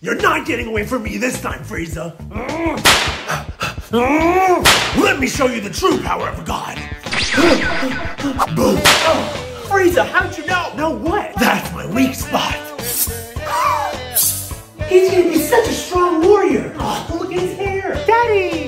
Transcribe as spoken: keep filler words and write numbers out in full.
You're not getting away from me this time, Frieza. Let me show you the true power of God. Boom. Oh, Frieza, how'd you know? Know what? That's my weak spot. He's gonna be such a strong warrior. Oh, look at his hair. Daddy!